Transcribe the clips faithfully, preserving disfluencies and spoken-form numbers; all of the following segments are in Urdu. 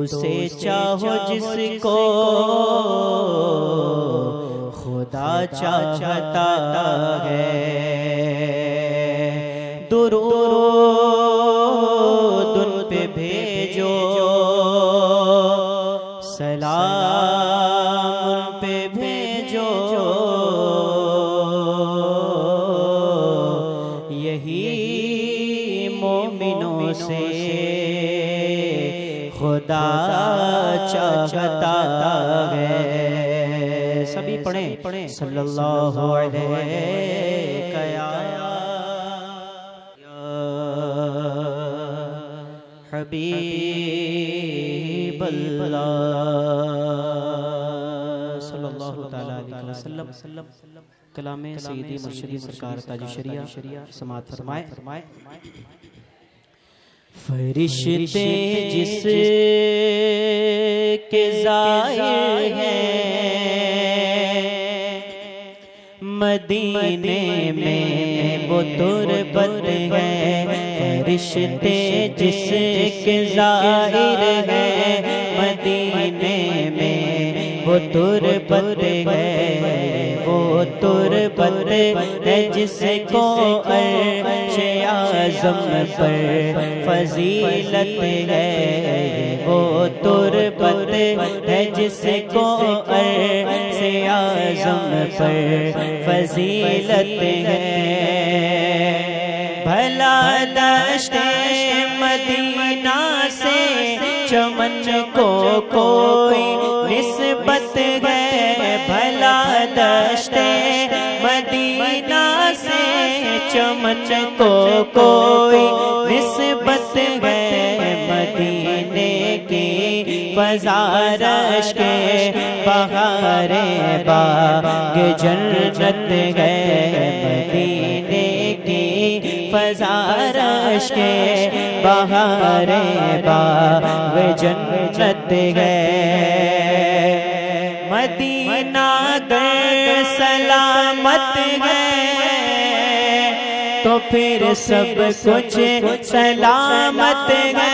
سے چاہو جس کو خدا چاہتا ہے، درود ان پہ بھیجو، سلام ان پہ بھیجو، یہی مومنوں سے خدا چاہتا ہے۔ سبھی پڑھیں صلی اللہ علیہ یا حبیب اللہ صلی اللہ تعالیٰ علیہ وسلم۔ کلام سیدی مرشدی سرکار تاج شریعہ سماعت فرمائے۔ فرشتے جس کے ظاہر ہیں مدینے میں وہ تربت ہے، فرشتے جس کے ظاہر ہیں مدینے میں وہ تربت ہے، وہ تربت ہے جس کو عرش اعظم پر فضیلت ہے، وہ تربت ہے جس کو عرش اعظم پر فضیلت ہے۔ بھلا دشت مدینہ سے چمن کو کوئی نسبت ہے، بھلا دشت مدینہ سے چمن کو کوئی نسبت ہے، مدینے کی فضا رش کے بہار باغ جنت ہے، مدینے کی فضا رش کے بہار باغ جنت ہے۔ مدینہ گر سلامت ہے تو پھر سب کچھ سلامت ہے،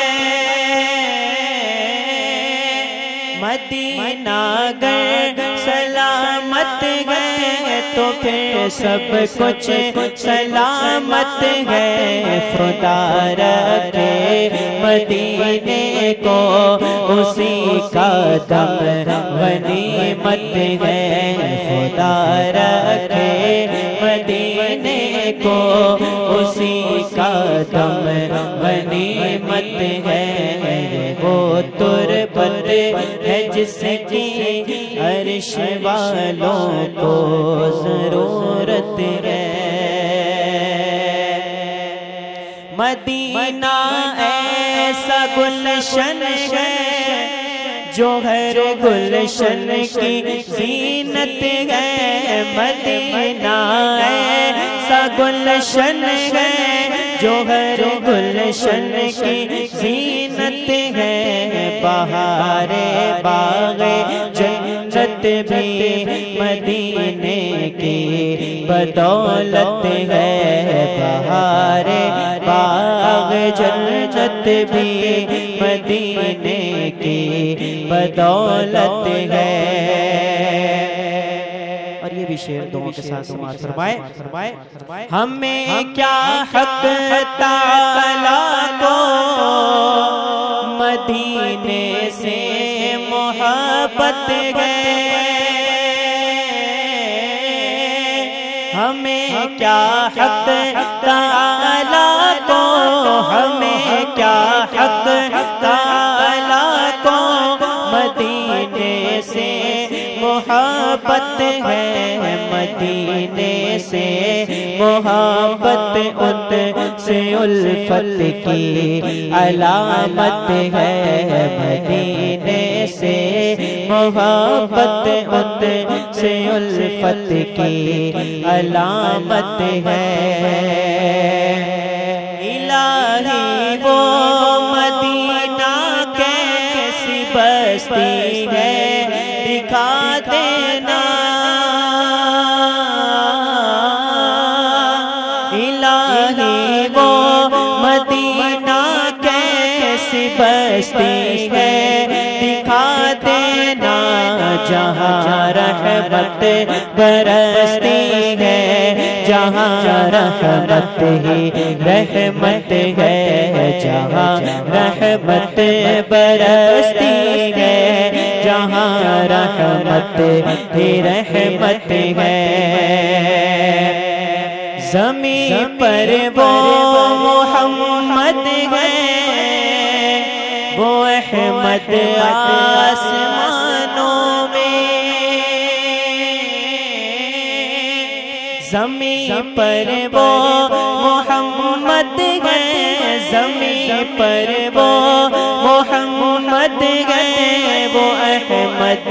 مدینہ گر سلامت ہے تو پھر سب کچھ سلامت ہے۔ خدا رکھے مدینے کو اسی کا دم غنیمت ہے، خدا رکھے مدینے کو اسی کا دم غنیمت ہے، وہ تربت ہے جس کی عرش والوں کو ضرورت ہے۔ مدینہ ایسا گلشن ہے جو ہر گلشن کی زینت ہے، مدینہ ایسا گلشن ہے جو ہر گلشن کی زینت ہے، بہار باغ جنت بھی مدینے کی بدولت ہے، بہار باغ جنت بھی مدینے کی بدولت ہے۔ اور یہ بھی شعر دعاؤں کے ساتھ سماعت فرمائے۔ ہمیں کیا حق تعالیٰ کو مدینے سے محبت ہے، ہمیں کیا حق تعالیٰ کو، ہمیں کیا حق تعالیٰ کو مدینے سے محبت ہے، مدینے سے محبت ان سے الفت کی علامت ہے، مدینے سے محبت ان سے الفت کی علامت ہے۔ الہی وہ مدینہ کیسی بستی ہے دکھا دینا، الہی وہ مدینہ کیسی ایسی بستی ہے دکھا دینا جہاں رحمت برستی ہے، جہاں رحمت ہی رحمت ہے، جہاں رحمت برستی ہے، جہاں رحمت ہی رحمت ہے۔ زمین پر وہ محمد ہے، وہ احمد آسمانوں میں، زمین پر وہ محمد ہے، زمین پر وہ محمد ہے، وہ احمد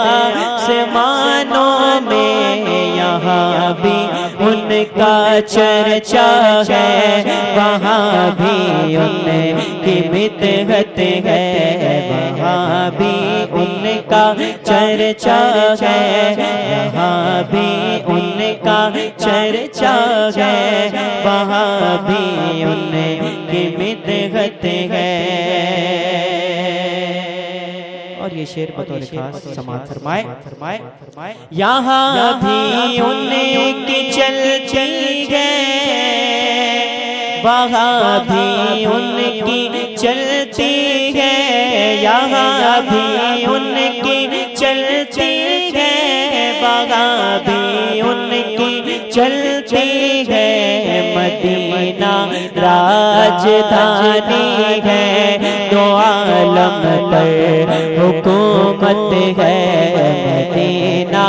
آسمانوں میں، یہاں بھی ان کا چرچا ہے، وہاں بھی ان کی مدحت ہے، وہاں بھی ان کا چرچا ہے، یہاں بھی ان کا چرچا ہے، وہاں بھی ان کی مدحت ہے۔ اور یہ شعر بطور خاص سماعت فرمائے، یہاں بھی ان کی چلتی ہے، وہاں بھی ان کی چلتی ہے، یہاں بھی ان کی چلتی ہے، وہاں بھی ان کی چلتی ہے، مدینہ راجدھانی ہے، دو عالم پر حکومت ہے، مدینہ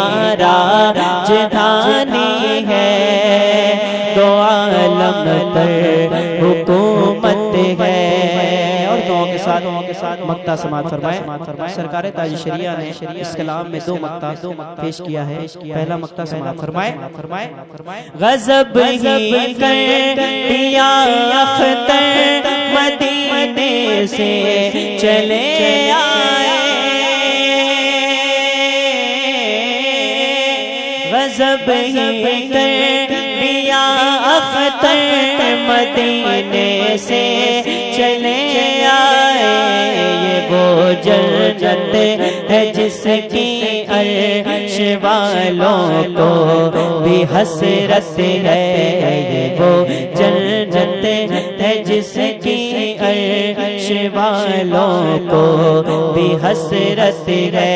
راجدھانی ہے، دو عالم پر حکومت ہے۔ اور دعاؤں کے ساتھ مقطع سماعت فرمائے۔ سرکار تاج شریعہ نے اس کلام میں دو مقطع پیش کیا ہے، پہلا مقطع سماعت فرمائے، غضب ہی کر دیا اختر مدینے سے چلے آئے، غضب ہی کر دیا اختر مدینے سے چلے آئے، یہ وہ جنت ہے جس کی عرش والوں کو بھی حسرت ہے، یہ وہ جنت ہے جس کی عرش والوں کو بھی حسرت ہے۔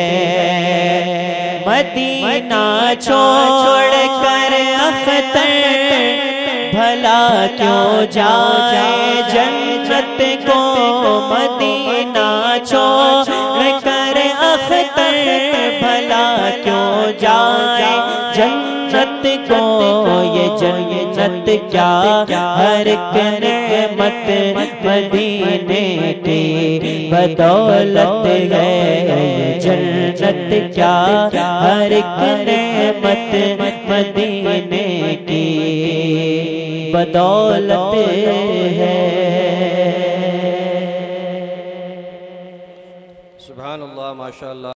مدینہ چھوڑ کر اختر بھلا کیوں جائے جنت کو، مدینہ چھوڑ کر اختر بھلا کیوں جائے جنت کو، یہ جنت کیا ہر ایک نعمت مدینے کی بدولت ہے، جنت کیا ہر ایک نعمت مدینے کی بدولت ہے۔ سبحان اللہ، ماشاءاللہ۔